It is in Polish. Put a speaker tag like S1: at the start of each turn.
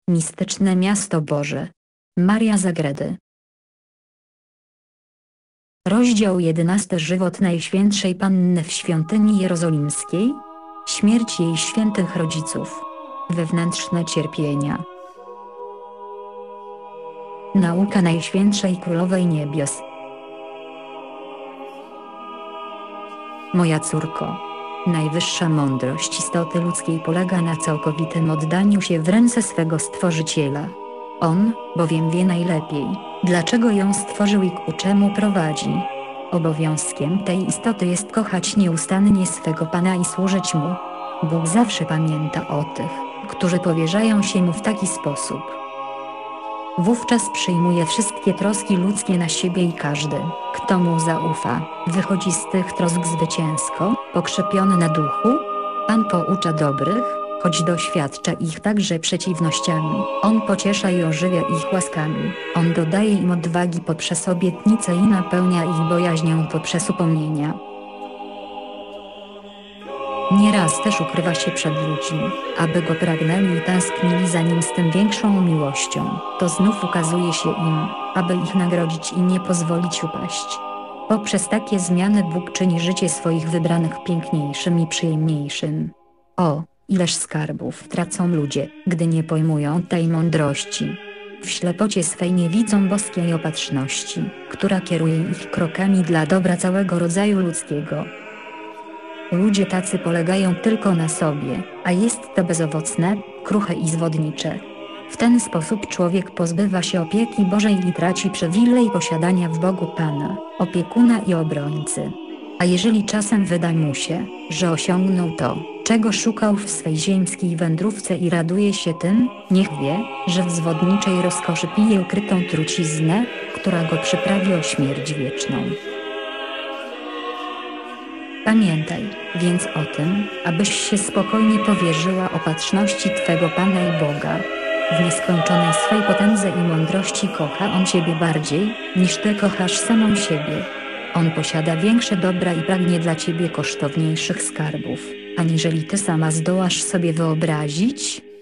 S1: Mistyczne miasto Boże. Maria z Agredy. Rozdział 11. Żywot Najświętszej Panny w świątyni jerozolimskiej. Śmierć jej świętych rodziców. Wewnętrzne cierpienia. Nauka Najświętszej Królowej Niebios. Moja córko, najwyższa mądrość istoty ludzkiej polega na całkowitym oddaniu się w ręce swego Stworzyciela. On, bowiem wie najlepiej, dlaczego ją stworzył i ku czemu prowadzi. Obowiązkiem tej istoty jest kochać nieustannie swego Pana i służyć Mu. Bóg zawsze pamięta o tych, którzy powierzają się Mu w taki sposób. Wówczas przyjmuje wszystkie troski ludzkie na siebie i każdy, kto Mu zaufa, wychodzi z tych trosk zwycięsko, pokrzepiony na duchu. Pan poucza dobrych, choć doświadcza ich także przeciwnościami. On pociesza i ożywia ich łaskami. On dodaje im odwagi poprzez obietnice i napełnia ich bojaźnią poprzez upomnienia. Nieraz też ukrywa się przed ludźmi, aby Go pragnęli i tęsknili za Nim z tym większą miłością. To znów ukazuje się im, aby ich nagrodzić i nie pozwolić upaść. Poprzez takie zmiany Bóg czyni życie swoich wybranych piękniejszym i przyjemniejszym. O, ileż skarbów tracą ludzie, gdy nie pojmują tej mądrości. W ślepocie swej nie widzą boskiej opatrzności, która kieruje ich krokami dla dobra całego rodzaju ludzkiego. Ludzie tacy polegają tylko na sobie, a jest to bezowocne, kruche i zwodnicze. W ten sposób człowiek pozbywa się opieki Bożej i traci przywilej posiadania w Bogu Pana, opiekuna i obrońcy. A jeżeli czasem wyda mu się, że osiągnął to, czego szukał w swej ziemskiej wędrówce i raduje się tym, niech wie, że w zwodniczej rozkoszy pije ukrytą truciznę, która go przyprawi o śmierć wieczną. Pamiętaj więc o tym, abyś się spokojnie powierzyła opatrzności Twego Pana i Boga. W nieskończonej swej potędze i mądrości kocha On Ciebie bardziej, niż Ty kochasz samą siebie. On posiada większe dobra i pragnie dla Ciebie kosztowniejszych skarbów, aniżeli Ty sama zdołasz sobie wyobrazić.